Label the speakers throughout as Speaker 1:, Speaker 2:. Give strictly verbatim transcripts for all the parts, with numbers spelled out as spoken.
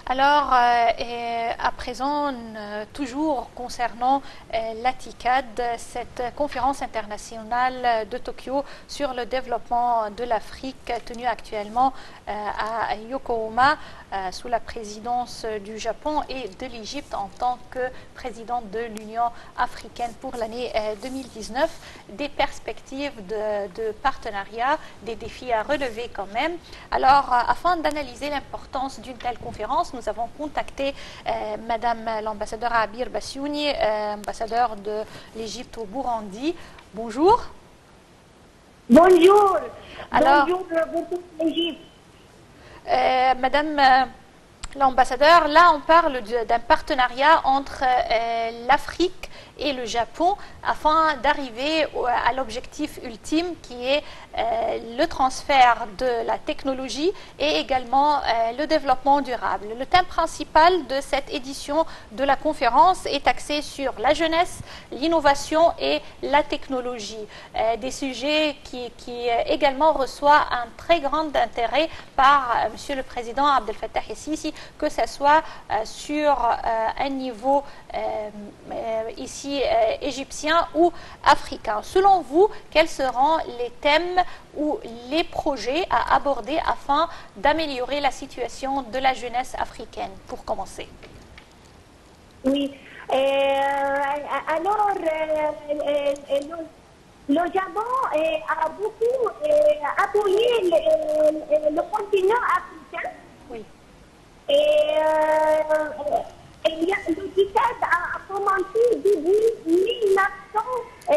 Speaker 1: Alors, euh, et à présent, euh, toujours concernant euh, l'A T I C A D, cette conférence internationale de Tokyo sur le développement de l'Afrique tenue actuellement euh, à Yokohama euh, sous la présidence du Japon et de l'Égypte en tant que présidente de l'Union africaine pour l'année euh, deux mille dix-neuf, des perspectives de, de partenariat, des défis à relever quand même. Alors, euh, afin d'analyser l'importance d'une telle conférence, nous avons contacté euh, Madame l'ambassadeur Abir Bassiouni, euh, ambassadeur de l'Égypte au Burundi. Bonjour.
Speaker 2: Bonjour.
Speaker 1: Alors,
Speaker 2: Bonjour, bonjour l'Égypte.
Speaker 1: Euh, Madame euh, l'ambassadeur, là on parle d'un partenariat entre euh, l'Afrique et le Japon afin d'arriver à l'objectif ultime qui est euh, le transfert de la technologie et également euh, le développement durable. Le thème principal de cette édition de la conférence est axé sur la jeunesse, l'innovation et la technologie. Euh, des sujets qui, qui également reçoivent un très grand intérêt par euh, Monsieur le Président Abdel Fattah el-Sisi, que ce soit euh, sur euh, un niveau euh, euh, ici Euh, égyptien ou africain. Selon vous, quels seront les thèmes ou les projets à aborder afin d'améliorer la situation de la jeunesse africaine, pour commencer?
Speaker 2: Oui. Euh, alors, euh, le, le Japon euh, a beaucoup euh, appuyé le, le continent africain.
Speaker 1: Oui.
Speaker 2: Et euh, Et le T I C A D a commencé début mille neuf cent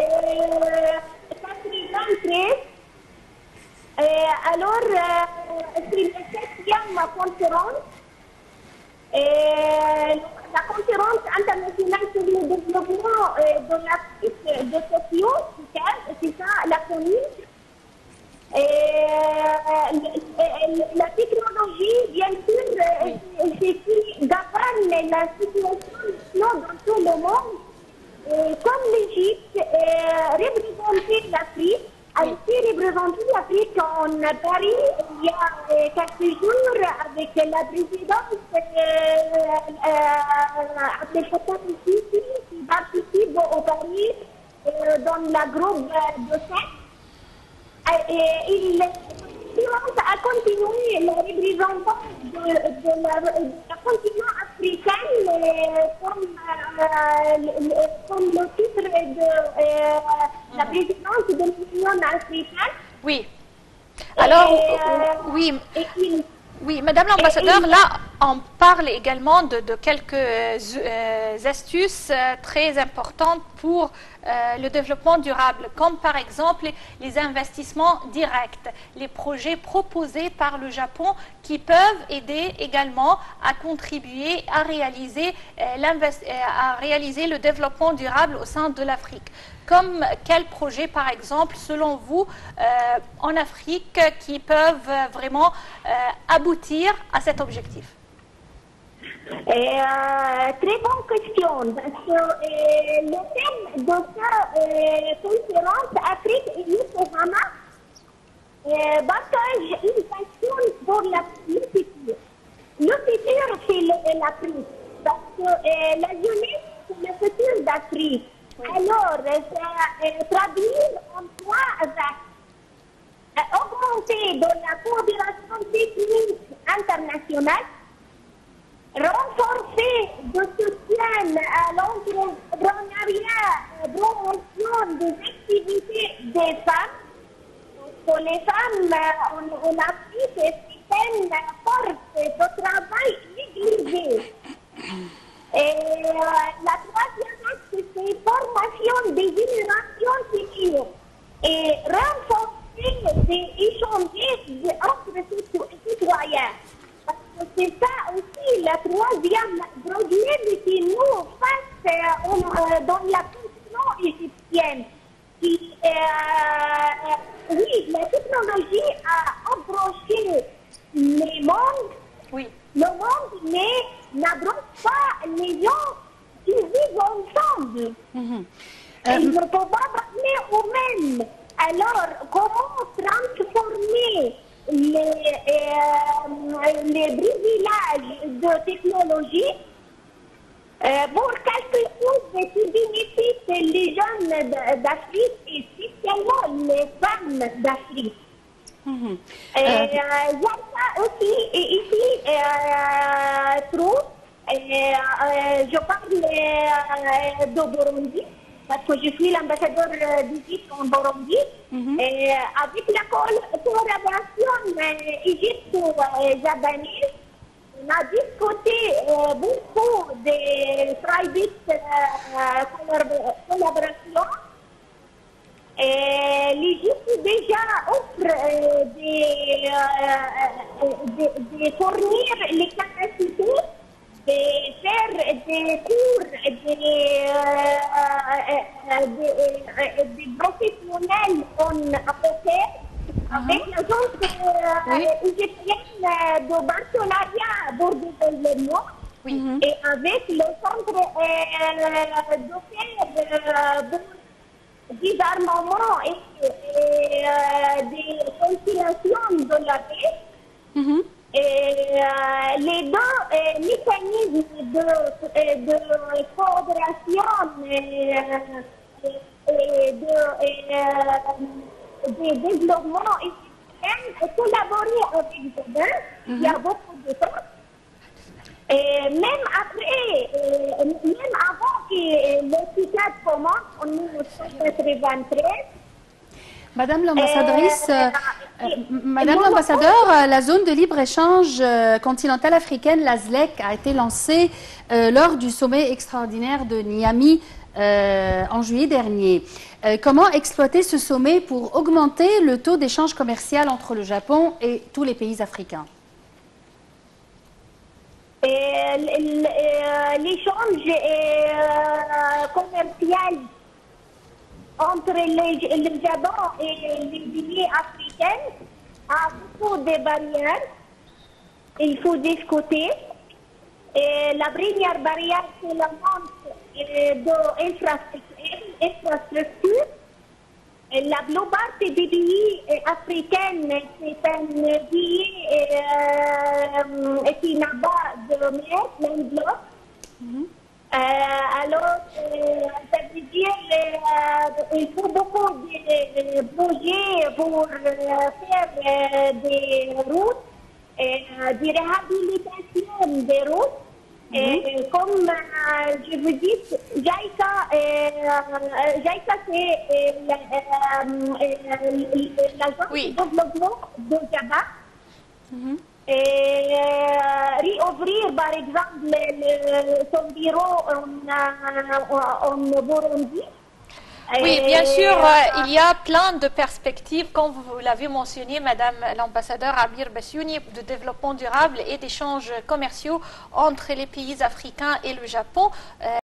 Speaker 2: quatre-vingt-treize. Alors, euh, c'est la septième conférence. Et la conférence internationale sur le développement de l'Afrique de Tokyo, c'est ça, la commune. Et la technologie, bien sûr, c'est qui governe la situation dans tout le monde. Et comme l'Égypte représentait l'Afrique, a aussi représenté l'Afrique en Paris il y a quelques jours avec la présidente Abdel Fattah el-Sisi qui participe au Paris dans la groupe de sept. Et il a continué la représentation de, de, la, de la continent africain comme, euh, comme le titre de euh, la présidence de l'Union africaine.
Speaker 1: Oui. Alors,
Speaker 2: et, euh,
Speaker 1: oui.
Speaker 2: Et il,
Speaker 1: Oui, Madame l'ambassadeur, là, on parle également de, de quelques euh, astuces euh, très importantes pour euh, le développement durable, comme par exemple les investissements directs, les projets proposés par le Japon qui peuvent aider également à contribuer à réaliser, euh, à réaliser le développement durable au sein de l'Afrique. Comme quels projets, par exemple, selon vous, euh, en Afrique, qui peuvent vraiment euh, aboutir à cet objectif?
Speaker 2: Et, euh, très bonne question. Parce que euh, le thème de cette euh, conférence Afrique et Yokohama euh, partage une passion pour la futur. Le futur, c'est l'Afrique. Parce que euh, la jeunesse, c'est le futur d'Afrique. Oui. Alors, ça euh, traduire en trois axes. Euh, augmenter de la coopération technique internationale, renforcer le soutien à l'entrepreneuriat, promotion des activités des femmes. Pour les femmes en, en Afrique, c'est une force de travail négligée. Et euh, la troisième axe, c'est formation des générations futures et renforcer des échanges entre citoyens. Parce que c'est ça aussi la troisième problème qui nous face euh, euh, dans la continent égyptienne. Qui, euh, oui, la technologie a approché le monde,
Speaker 1: oui.
Speaker 2: le monde, mais n'approche pas les gens qui vivent ensemble. Mm-hmm. euh, Ils ne peuvent pas parler eux-mêmes. Alors, comment transformer les, euh, les privilèges de technologie euh, pour quelque chose qui bénéficie les jeunes d'Afrique et spécialement les femmes d'Afrique.
Speaker 3: Mhm.
Speaker 2: Euh,
Speaker 3: Euh,
Speaker 2: J'aime ça aussi et ici euh, trop. Euh, euh, je parle euh, de Burundi parce que je suis l'ambassadeur d'Égypte en Burundi.
Speaker 3: Mhm.
Speaker 2: Et avec la col- collaboration euh, égypto-japonaise, on a discuté euh, beaucoup de private euh, collab- collaborations. Et l'Égypte déjà offre euh, des, euh, de, de fournir les capacités de faire des cours de, euh, de, euh, de professionnels en poker avec l'agence euh,
Speaker 3: Oui.
Speaker 2: égyptienne de partenariat pour le développement.
Speaker 1: Oui.
Speaker 2: Et avec le centre euh, d'affaires euh, des armements et, et euh, des conciliations de la paix.
Speaker 3: mhm.
Speaker 2: Et euh, les deux euh, mécanismes de, euh, de coopération et, euh, et de, et, euh, de développement égyptien collaborer avec Jordan. Il y a beaucoup de temps. Et même après, euh, même avant que le CICAD commence en mille neuf cent quatre-vingt-treize,
Speaker 3: Madame l'ambassadrice,
Speaker 2: Euh,
Speaker 3: euh,
Speaker 2: euh,
Speaker 3: euh, Madame
Speaker 2: mon-
Speaker 3: l'ambassadeur, euh, la zone de libre-échange euh, continentale africaine, la Z L E C, a été lancée euh, lors du sommet extraordinaire de Niamey euh, en juillet dernier. Euh, comment exploiter ce sommet pour augmenter le taux d'échange commercial entre le Japon et tous les pays africains?
Speaker 2: Et l- l- euh, l'échange euh, commercial entre les- le Japon et les pays africains a beaucoup de barrières. Il faut discuter. Et la première barrière, c'est la manque euh, d'infrastructures. La plupart des pays euh, africains, c'est un pays euh, qui n'a pas de mer, landlocked. Euh, alors, euh, ça veut dire qu'il faut beaucoup de, de projets pour euh, faire euh, des routes, euh, des réhabilitations des routes. Et comme euh, je vous dis, JICA, euh, JICA c'est euh, la- euh, euh, l'agence
Speaker 1: Oui.
Speaker 2: de développement de Java. Et euh, réouvrir par exemple le, le- son bureau en, euh, en Burundi.
Speaker 1: Oui,
Speaker 2: Et,
Speaker 1: bien sûr,
Speaker 2: euh,
Speaker 1: euh, il y a plein de perspectives, comme vous l'avez mentionné, Madame l'ambassadeur Amir Bassiouni, de développement durable et d'échanges commerciaux entre les pays africains et le Japon. Euh,